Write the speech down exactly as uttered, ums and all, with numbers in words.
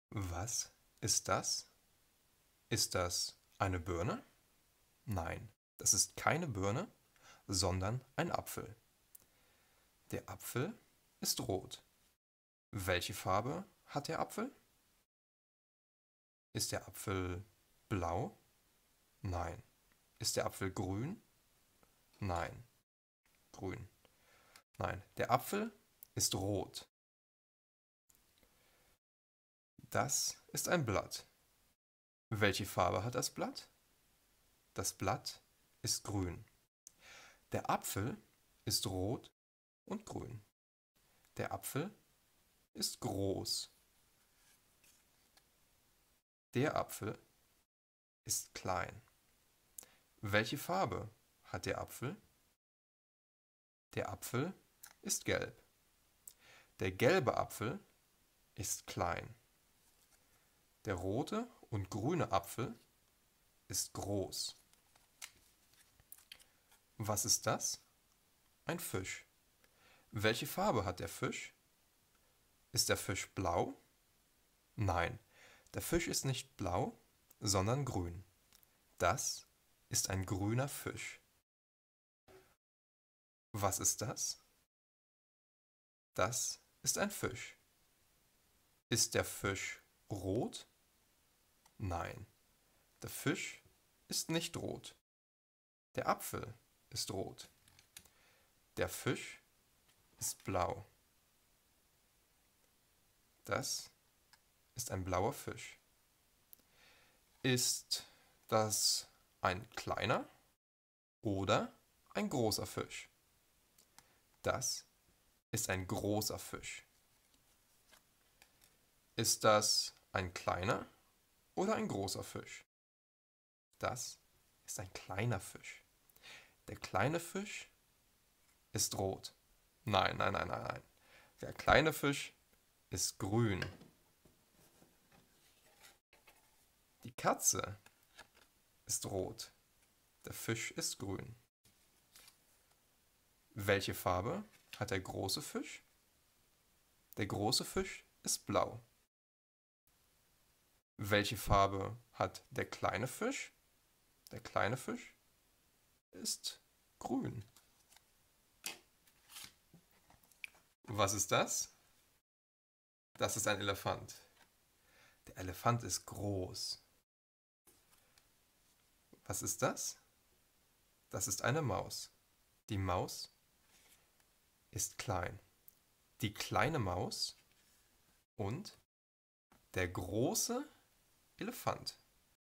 Was ist das? Ist das eine Birne? Nein, das ist keine Birne, sondern ein Apfel. Der Apfel ist rot. Welche Farbe hat der Apfel? Ist der Apfel blau? Nein. Ist der Apfel grün? Nein. Grün. Nein, der Apfel ist rot. Das ist ein Blatt. Welche Farbe hat das Blatt? Das Blatt ist grün. Der Apfel ist rot und grün. Der Apfel ist groß. Der Apfel ist klein. Welche Farbe hat der Apfel? Der Apfel ist gelb. Der gelbe Apfel ist klein. Der rote und grüne Apfel ist groß. Was ist das? Ein Fisch. Welche Farbe hat der Fisch? Ist der Fisch blau? Nein, der Fisch ist nicht blau, sondern grün. Das ist ein grüner Fisch. Was ist das? Das ist ein Fisch. Ist der Fisch rot? Nein, der Fisch ist nicht rot. Der Apfel ist rot. Der Fisch ist blau. Das ist ein blauer Fisch. Ist das ein kleiner oder ein großer Fisch? Das ist ein großer Fisch. Ist das ein kleiner oder ein großer Fisch? Das ist ein kleiner Fisch. Der kleine Fisch ist rot. Nein, nein, nein, nein, nein. Der kleine Fisch ist grün. Die Katze ist rot. Der Fisch ist grün. Welche Farbe hat der große Fisch? Der große Fisch ist blau. Welche Farbe hat der kleine Fisch? Der kleine Fisch ist grün. Was ist das? Das ist ein Elefant. Der Elefant ist groß. Was ist das? Das ist eine Maus. Die Maus ist klein. Die kleine Maus und der große Elefant.